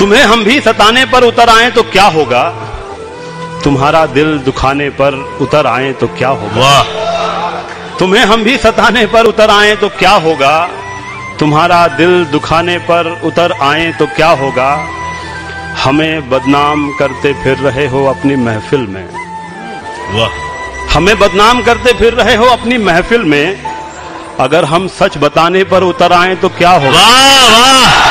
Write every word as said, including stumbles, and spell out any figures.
तुम्हें हम भी सताने पर उतर आए तो क्या होगा, तुम्हारा दिल दुखाने पर उतर आए तो क्या होगा। तुम्हें हम भी सताने पर उतर आए तो क्या होगा, तुम्हारा दिल दुखाने पर उतर आए तो क्या होगा। हमें बदनाम करते फिर रहे हो अपनी महफिल में, वाह। हमें बदनाम करते फिर रहे हो अपनी महफिल में, अगर हम सच बताने पर उतर आए तो क्या होगा। वाह वाह।